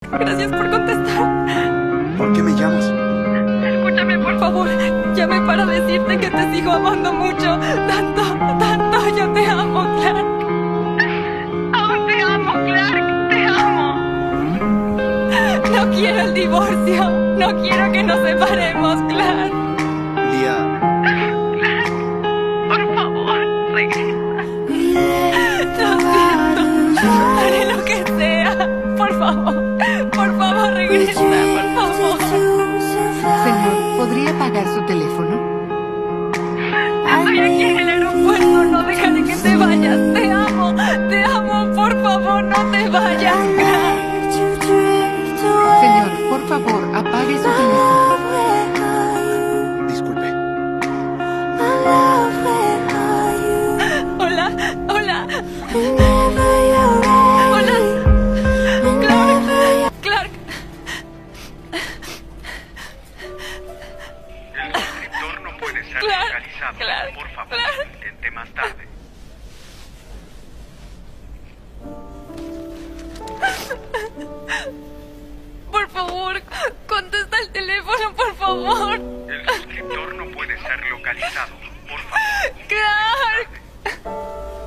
Gracias por contestar. ¿Por qué me llamas? Escúchame, por favor. Llamé para decirte que te sigo amando mucho. Tanto, tanto. Yo te amo, Clark. Aún te amo, Clark. Te amo. No quiero el divorcio. No quiero que nos separemos, Clark. Lía. Clark, por favor, regresa. Lo siento. Haré lo que sea. Por favor, regresa, por favor. Señor, ¿podría pagar su teléfono? Estoy aquí en el aeropuerto. No dejaré que te vayas. Te amo, por favor, no te vayas. Señor, por favor, apague su teléfono. Disculpe. Hola. Clark. El suscriptor no puede ser localizado. Por favor, intente más tarde. Por favor, contesta el teléfono, por favor. El suscriptor no puede ser localizado. Por favor. Clark.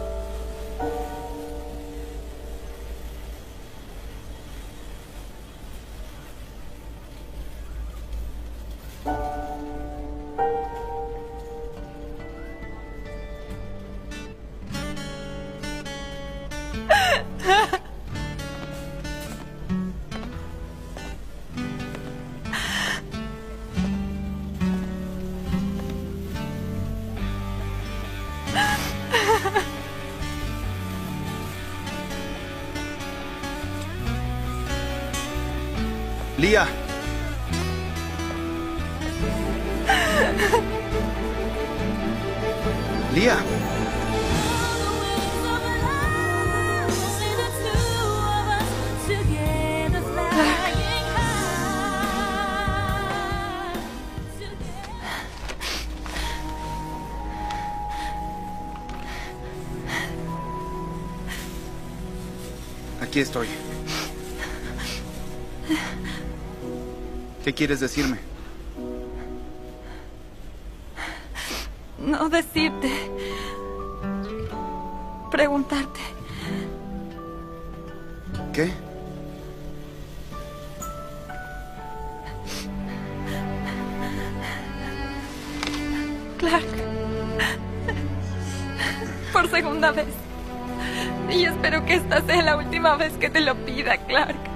Lía. Lía. Aquí estoy. ¿Qué quieres decirme? No decirte. Preguntarte. ¿Qué? Clark. Por segunda vez. Y espero que esta sea la última vez que te lo pida, Clark.